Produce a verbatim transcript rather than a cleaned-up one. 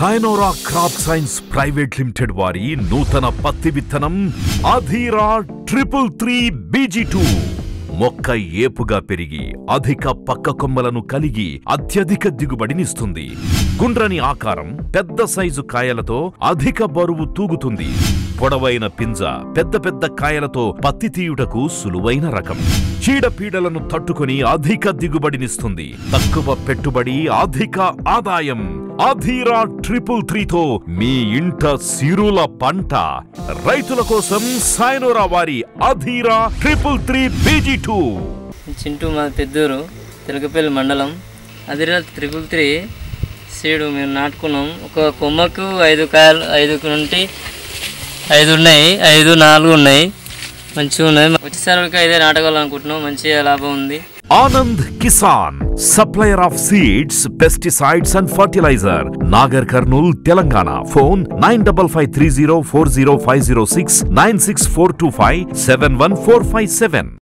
సైనోరా crop science private limited వారి నూతన పత్తి విత్తనం Adhira triple three BG two మొక్క ఏపుగా పెరిగి అధిక పక్క కొమ్మలను కలిగి అత్యధిక దిగుబడినిస్తుంది. గుండ్రని ఆకారం, పెద్ద సైజు కాయలతో అధిక బరువు తూగుతుంది. పొడవైన పింజ, పెద్ద పెద్ద కాయలతో పత్తి తీయుటకు సులువైన రకం. చీడపీడలను తట్టుకొని అధిక దిగుబడినిస్తుంది. తక్కువ పెట్టుబడి, అధిక ఆదాయం. అధీరా ట్రిపుల్ త్రీతో మీ ఇంట సిరుల పంట. రైతుల కోసం సైనోరా వారి Adhira triple three BG two. Chintu మా పెద్దూరు తెలకపల్లి మండలం. అధీరా ట్రిపుల్ త్రీ సీడు మేము నాటుకున్నాం. ఒక కొమ్మకు ఐదు కాయలు, ఐదు నుండి ఐదు ఉన్నాయి, ఐదు నాలుగు ఉన్నాయి, మంచిగా ఉన్నాయి. వచ్చేసరికి ఐదే నాటకాలనుకుంటున్నాం. మంచిగా లాభం ఉంది. Anand Kisan, supplier of seeds, pesticides and fertiliser, Nagar Kurnool, Telangana. Phone nine double five three zero four zero five zero six, nine six four two five seven one four five seven.